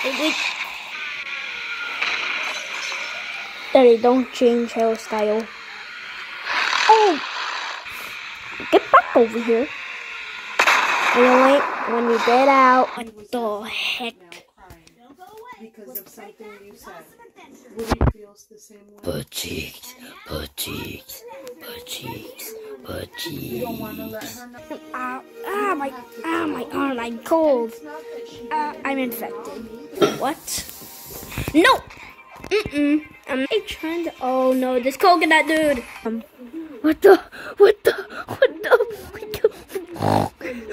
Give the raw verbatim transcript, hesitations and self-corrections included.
wait, wait. Daddy, don't change hairstyle. Oh! Get back over here. Really? When you get out. What the heck? Because of something you said. Woody feels the same way. Butt cheeks, butt cheeks, butt cheeks, butt cheeks. You don't want to let her know. Ah, ah, my, ah, my arm, I'm cold. Uh, I'm infected. What? No! Mm-mm. Um, I trying to, oh no, this coconut dude. Um, what the, what the, what the, what the?